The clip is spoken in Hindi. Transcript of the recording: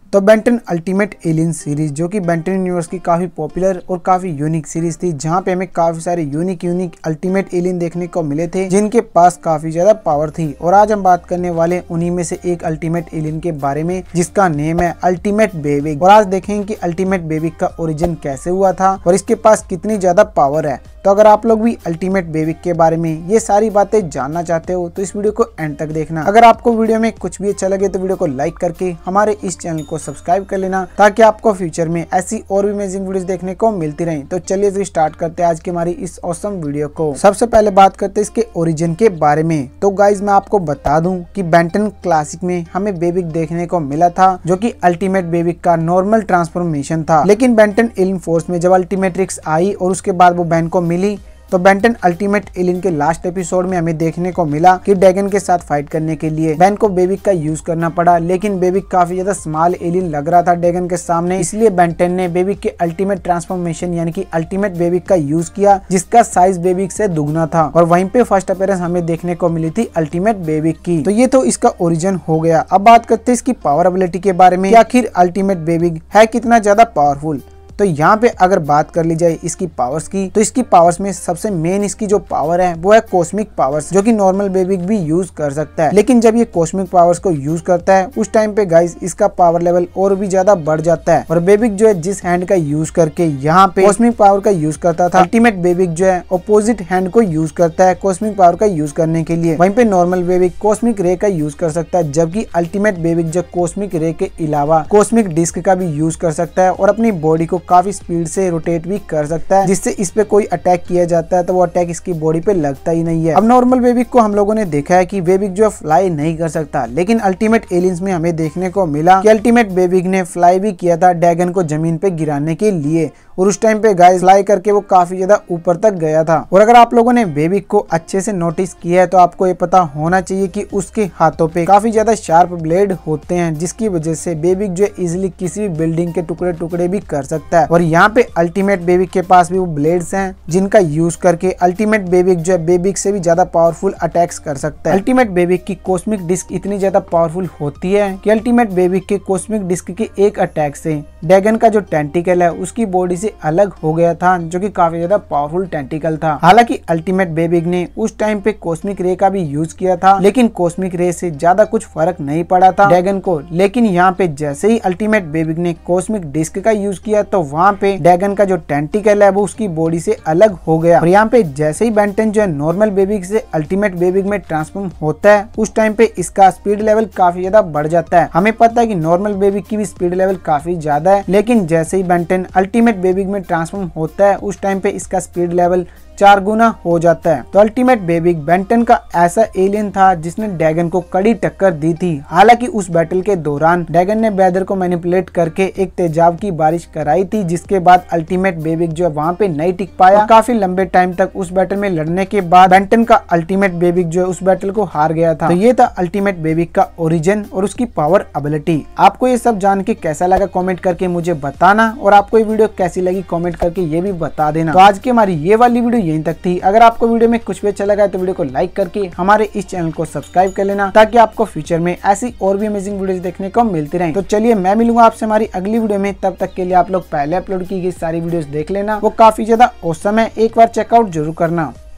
तो बेन 10 अल्टीमेट एलियन सीरीज जो कि बेन 10 यूनिवर्स की काफी पॉपुलर और काफी यूनिक सीरीज थी, जहां पे हमें काफी सारे यूनिक अल्टीमेट एलियन देखने को मिले थे जिनके पास काफी ज्यादा पावर थी। और आज हम बात करने वाले उन्हीं में से एक अल्टीमेट एलियन के बारे में जिसका नेम है अल्टीमेट बेबिक। और आज देखेंगे कि अल्टीमेट बेबिक का ओरिजिन कैसे हुआ था और इसके पास कितनी ज्यादा पावर है। तो अगर आप लोग भी अल्टीमेट बेबिक के बारे में ये सारी बातें जानना चाहते हो तो इस वीडियो को एंड तक देखना। अगर आपको वीडियो में कुछ भी अच्छा लगे तो वीडियो को लाइक करके हमारे इस चैनल को सब्सक्राइब कर लेना, ताकि आपको फ्यूचर में ऐसी और भी अमेजिंग वीडियोस देखने को मिलती रहें। तो चलिए फिर स्टार्ट करते हैं आज की हमारी इस ऑसम वीडियो को। सबसे पहले बात करते हैं इसके ओरिजिन के बारे में। तो गाइज मैं आपको बता दूं कि बेन 10 क्लासिक में हमें बेबिक देखने को मिला था जो कि अल्टीमेट बेबिक का नॉर्मल ट्रांसफॉर्मेशन था। लेकिन बेन 10 एलियन फोर्स में जब अल्टीमेट रिक्स आई और उसके बाद वो बेन को मिली तो बेन 10 अल्टीमेट एलियन के लास्ट एपिसोड में हमें देखने को मिला कि ड्रैगन के साथ फाइट करने के लिए बेन को बेबिक का यूज करना पड़ा। लेकिन बेबिक काफी ज्यादा स्मॉल एलियन लग रहा था ड्रैगन के सामने, इसलिए बेन 10 ने बेबिक के अल्टीमेट ट्रांसफॉर्मेशन यानी कि अल्टीमेट बेबिक का यूज किया, जिसका साइज बेबिक से दुगना था। और वहीं पे फर्स्ट अपीयरेंस हमें देखने को मिली थी अल्टीमेट बेबिक की। तो ये तो इसका ओरिजिन हो गया। अब बात करते हैं इसकी पावर एबिलिटी के बारे में। आखिर अल्टीमेट बेबिक है कितना ज्यादा पावरफुल। तो यहाँ पे अगर बात कर ली जाए इसकी पावर्स की, तो इसकी पावर्स में सबसे मेन इसकी जो पावर है वो है कॉस्मिक पावर्स, जो कि नॉर्मल बेबिक भी यूज कर सकता है। लेकिन जब ये कॉस्मिक पावर्स को यूज करता है उस टाइम पे गाइस इसका पावर लेवल और भी ज्यादा बढ़ जाता है। और बेबिक जो है जिस हैंड का यूज करके यहाँ पे कॉस्मिक पावर का यूज करता था, अल्टीमेट बेबिक जो है अपोजिट हैंड को यूज करता है कॉस्मिक पावर का यूज करने के लिए। वहीं पे नॉर्मल बेबिक कॉस्मिक रे का यूज कर सकता है, जबकि अल्टीमेट बेबिक जो कॉस्मिक रे के अलावा कॉस्मिक डिस्क का भी यूज कर सकता है और अपनी बॉडी को काफी स्पीड से रोटेट भी कर सकता है, जिससे इस पे कोई अटैक किया जाता है तो वो अटैक इसकी बॉडी पे लगता ही नहीं है। अब नॉर्मल बेबिक को हम लोगों ने देखा है कि बेबिक जो फ्लाई नहीं कर सकता, लेकिन अल्टीमेट एलियंस में हमें देखने को मिला कि अल्टीमेट बेबिक ने फ्लाई भी किया था ड्रैगन को जमीन पे गिराने के लिए। और उस टाइम पे गाइस फ्लाई करके वो काफी ज्यादा ऊपर तक गया था। और अगर आप लोगों ने बेबिक को अच्छे से नोटिस किया है तो आपको ये पता होना चाहिए कि उसके हाथों पे काफी ज्यादा शार्प ब्लेड होते हैं, जिसकी वजह से बेबिक जो है इजिली किसी भी बिल्डिंग के टुकड़े टुकड़े भी कर सकता है। और यहाँ पे अल्टीमेट बेबिक के पास भी वो ब्लेड्स हैं जिनका यूज करके अल्टीमेट बेबिक जो है बेबिक से भी ज्यादा पावरफुल अटैक्स कर सकता है। अल्टीमेट बेबिक की कॉस्मिक डिस्क इतनी ज्यादा पावरफुल होती है कि अल्टीमेट बेबिक के कॉस्मिक डिस्क के एक अटैक से ड्रैगन का जो टेंटिकल है उसकी बॉडी से अलग हो गया था, जो कि काफी ज्यादा पावरफुल टेंटिकल था। हालांकि अल्टीमेट बेबिक ने उस टाइम पे कॉस्मिक रे का भी यूज किया था, लेकिन कॉस्मिक रे से ज्यादा कुछ फर्क नहीं पड़ा था ड्रैगन को। लेकिन यहाँ पे जैसे ही अल्टीमेट बेबिक ने कॉस्मिक डिस्क का यूज किया तो वहाँ पे ड्रैगन का जो टेंटिकल है वो उसकी बॉडी से अलग हो गया। और यहाँ पे जैसे ही बेन 10 जो है नॉर्मल बेबिक से अल्टीमेट बेबिक में ट्रांसफॉर्म होता है उस टाइम पे इसका स्पीड लेवल काफी ज्यादा बढ़ जाता है। हमें पता है कि नॉर्मल बेबिक की भी स्पीड लेवल काफी ज्यादा है, लेकिन जैसे ही बेन 10 अल्टीमेट बेबिक में ट्रांसफॉर्म होता है उस टाइम पे इसका स्पीड लेवल 4 गुना हो जाता है। तो अल्टीमेट बेबिक बेन 10 का ऐसा एलियन था जिसने ड्रैगन को कड़ी टक्कर दी थी। हालांकि उस बैटल के दौरान ड्रैगन ने वेदर को मैनिपुलेट करके एक तेजाब की बारिश कराई थी, जिसके बाद अल्टीमेट बेबिक जो है वहाँ पे नहीं टिक पाया। काफी लंबे टाइम तक उस बैटल में लड़ने के बाद बेन 10 का अल्टीमेट बेबिक जो है उस बैटल को हार गया था। तो ये था अल्टीमेट बेबिक का ओरिजिन और उसकी पावर एबिलिटी। आपको ये सब जान के कैसा लगा कमेंट करके मुझे बताना, और आपको ये वीडियो कैसी लगी कमेंट करके ये भी बता देना। तो आज की हमारी ये वाली वीडियो यहीं तक थी। अगर आपको वीडियो में कुछ भी अच्छा लगा तो वीडियो को लाइक करके हमारे इस चैनल को सब्सक्राइब कर लेना, ताकि आपको फ्यूचर में ऐसी और भी अमेजिंग वीडियोस देखने को मिलती रहें। तो चलिए मैं मिलूंगा आपसे हमारी अगली वीडियो में। तब तक के लिए आप लोग पहले अपलोड की गई सारी वीडियोस देख लेना, वो काफी ज्यादा ऑसम है, एक बार चेकआउट जरूर करना।